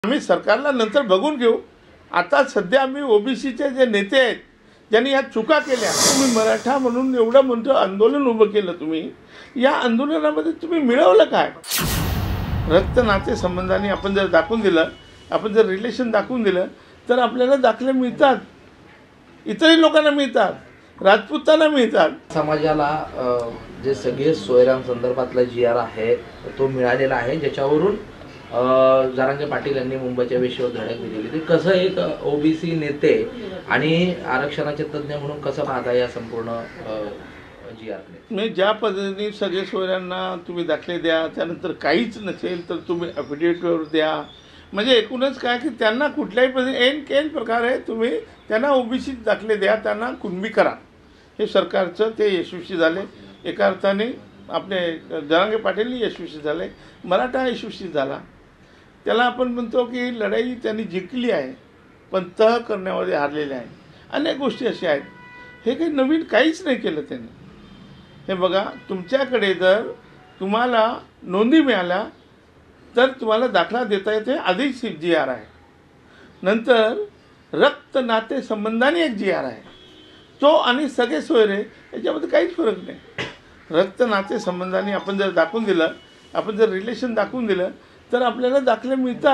आम्ही सरकारला नंतर बघून घेऊ। आता सध्या आम्ही ओबीसीचे जे नेते आहेत ज्यांनी या चुका केल्या, तुम्ही मराठा म्हणून एवढं मोठं आंदोलन उभं केलं, तुम्ही या आंदोलनामध्ये तुम्ही मिळवलं काय? रक्त नाते संबंधाने आपण जर दाखवून दिलं, आपण जर रिलेशन दाखवून दिलं तर आपल्याला दाखले मिळतात, इतरही लोकांना मिळतात, राजपूतांना मिळतात। समाजाला जे सगळे सोयराम संदर्भातला GR आहे तो मिळालेला आहे, ज्याच्यावरून जरांगे पाटील यांनी मुंबईच्या वेशीवर धडक दिलेली। ते कसं एक ओबीसी नेते आणि आरक्षणाचे तज्ञ म्हणून कसं पाहता या संपूर्ण GR कडे? मी ज्या पद्धतीने सगळे सोयऱ्यांना तुम्ही दाखले द्या, त्यानंतर काहीच नसेल तर तुम्ही ॲफिडेविटवर द्या, म्हणजे एकूणच काय की त्यांना कुठल्याही पद्धती ऐन प्रकारे तुम्ही त्यांना ओबीसी दाखले द्या, त्यांना कुणबी करा। हे सरकारचं ते यशस्वी झाले, एका अर्थाने आपले जरांगे पाटील यशस्वी झाले, मराठा यशस्वी झाला। त्याला आपण म्हणतो की लढाई त्यांनी जिंकली आहे, पण तह करण्यामध्ये हारलेले आहे। अनेक गोष्टी अशा आहेत, हे काही नवीन काहीच नाही केलं त्यांनी। हे बघा, तुमच्याकडे जर तुम्हाला नोंदी मिळाल्या तर तुम्हाला दाखला देता येते, आधीच GR आहे। नंतर रक्त नाते संबंधाने एक GR आहे, तो आणि सगळे सोयरे याच्यामध्ये काहीच फरक नाही। रक्त नाते संबंधाने आपण जर दाखवून दिलं, आपण जर रिलेशन दाखवून दिलं तर आपल्याला दाखले मिळतात,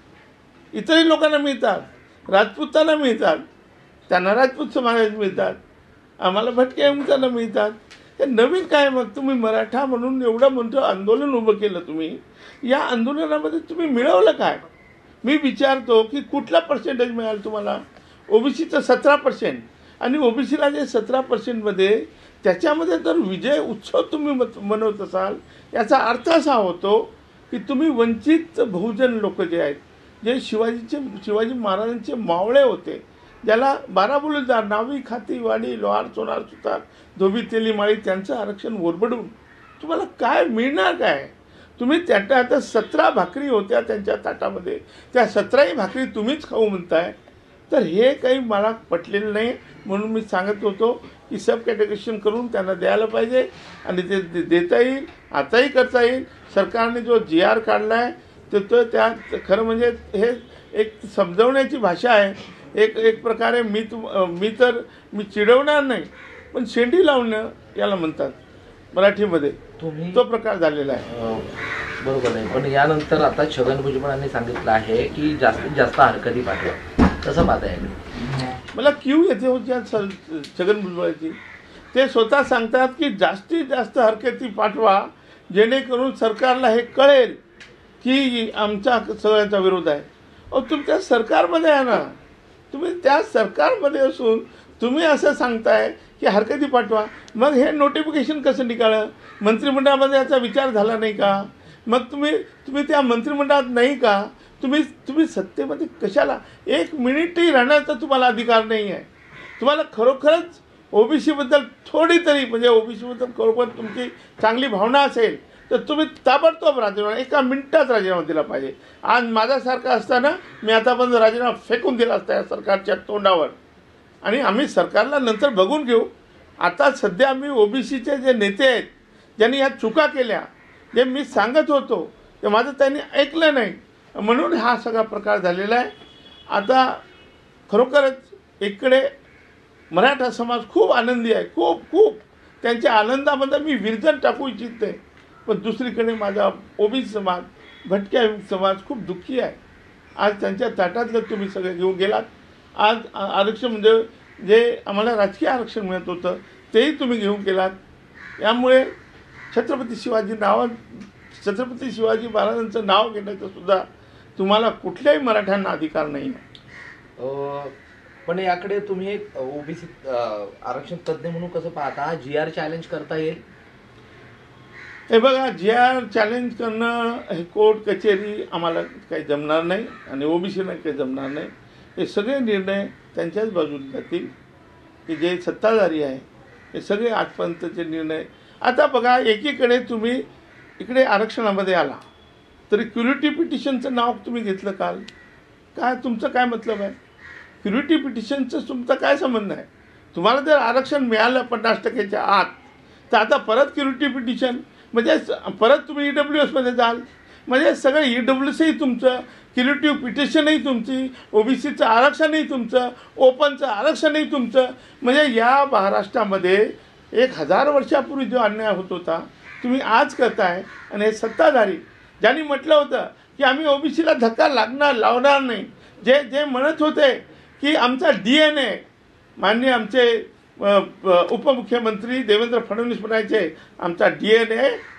इतरही लोकांना मिळतात, राजपूतांना मिळतात, त्यांना राजपूत समाजात मिळतात, आम्हाला भटक्या विमुक्तांना मिळतात। हे नवीन काय? मग तुम्ही मराठा म्हणून एवढं मोठं आंदोलन उभं केलं, तुम्ही या आंदोलनामध्ये तुम्ही मिळवलं काय? मी विचारतो की कुठला पर्सेंटेज मिळाला तुम्हाला? ओबीसीचं 17% आणि ओबीसीला जे 17% त्याच्यामध्ये जर विजय उत्सव तुम्ही मनवत असाल, याचा अर्थ असा होतो की तुम्ही वंचित बहुजन लोक जे आहेत, जे शिवाजी महाराजांचे मावळे होते, ज्याला 12 बुलुजार नावी खाती वाडी लोहार सोनार सुतार धोबी तेली माळी, त्यांचं आरक्षण ओरबडून तुम्हाला काय मिळणार काय? तुम्ही त्याच्या आता 17 भाकरी होत्या त्यांच्या ताटामध्ये, त्या 17ही भाकरी तुम्हीच खाऊ म्हणताय, तर हे काही मला पटलेलं नाही। म्हणून मी सांगत होतो की सब कॅटेगरेशन करून त्यांना द्यायला पाहिजे आणि ते देता येईल, आताही करता येईल। सरकारने जो GR काढला आहे तो त्यात खरं म्हणजे हे एक समजवण्याची भाषा आहे, एक प्रकारे मी चिडवणार नाही, पण शेंडी लावणं याला म्हणतात मराठीमध्ये, तो प्रकार झालेला आहे। बरोबर आहे, पण यानंतर आता छगन भुजबळांनी सांगितलं आहे की जास्तीत जास्त हरकती पाठवा, कसं पाहताय? मला क्यू येते होत्या छगन भुजबळाची, ते स्वतः सांगतात की जास्तीत जास्त हरकती पाठवा, जेणेकरून सरकारला हे कळेल की आमचा सगळ्यांचा विरोध आहे। तुमच्या सरकारमध्ये आहे ना, तुम्ही त्या सरकारमध्ये असून तुम्ही असं सांगताय की हरकती पाठवा, मग हे नोटिफिकेशन कसं निघालं? मंत्रिमंडळामध्ये याचा विचार झाला नाही का? मग तुम्ही त्या मंत्रिमंडळात नाही का? तुम्ही सत्तेमध्ये कशाला? 1 मिनिटही राहण्याचा तुम्हाला अधिकार नाही आहे। तुम्हाला खरोखरच ओबीसीबद्दल थोडी तरी म्हणजे ओबीसीबद्दल खरोखर तुमची चांगली भावना असेल तर तुम्ही ताबडतोब राजीनामा 1 मिनिटात राजीनामा दिला पाहिजे। आज माझ्यासारखा असताना मी आतापर्यंत राजीनामा फेकून दिला असता या सरकारच्या तोंडावर, आणि आम्ही सरकारला नंतर बघून घेऊ। आता सध्या आम्ही ओबीसीचे जे नेते आहेत ज्यांनी या चुका केल्या, जे मी सांगत होतो ते माझं त्यांनी ऐकलं नाही, म्हणून हा सगळा प्रकार झालेला आहे। आता खरोखरच इकडे मराठा समाज खूप आनंदी आहे, खूप त्यांच्या आनंदामध्ये मी विरजण टाकू इच्छिते, पण दुसरीकडे माझा ओबीसी समाज, भटक्या समाज खूप दुःखी आहे। आज त्यांच्या ताटातलं तुम्ही सगळे घेऊन गेलात। आज आरक्षण म्हणजे जे आम्हाला राजकीय आरक्षण मिळत होतं तेही तुम्ही घेऊन गेलात। यामुळे छत्रपती शिवाजी महाराजांचं नाव घेण्याचं सुद्धा तुम्हाला कुठल्याही मराठ्यांना अधिकार नाही आहे। पण याकडे तुम्ही एक ओबीसी आरक्षण तज्ञ म्हणून कसं पाहता? GR चॅलेंज करता येईल? हे बघा, GR चॅलेंज करणं हे कोर्ट कचेरी आम्हाला काही जमणार नाही आणि ओबीसीला काही जमणार नाही। हे सगळे निर्णय त्यांच्याच बाजूने जातील की जे सत्ताधारी आहे, हे सगळे आजपर्यंतचे निर्णय। आता बघा, एकीकडे तुम्ही इकडे आरक्षणामध्ये आला तरी क्युरिटी पिटिशनचं नाव तुम्ही घेतलं काल, काय तुमचं काय मतलब आहे? क्युरिटी पिटिशनचं तुमचा काय संबंध आहे? तुम्हाला जर आरक्षण मिळालं 50%च्या आत, तर आता परत क्युरिटी पिटिशन म्हणजे परत तुम्ही EWS मध्ये जाल, म्हणजे सगळं EWSही तुमचं क्रिएटिव्ह पिटिशनही तुमची, ओबीसीचं आरक्षणही तुमचं, ओपनचं आरक्षणही तुमचं. म्हणजे या महाराष्ट्रामध्ये 1000 वर्षापूर्वी जो अन्याय होत होता तुम्ही आज करताय. आणि हे सत्ताधारी ज्यांनी म्हटलं होतं की आम्ही ओबीसीला धक्का लावणार नाही, जे म्हणत होते की आमचा DNA, माननीय आमचे उपमुख्यमंत्री देवेंद्र फडणवीस म्हणायचे आमचा DNA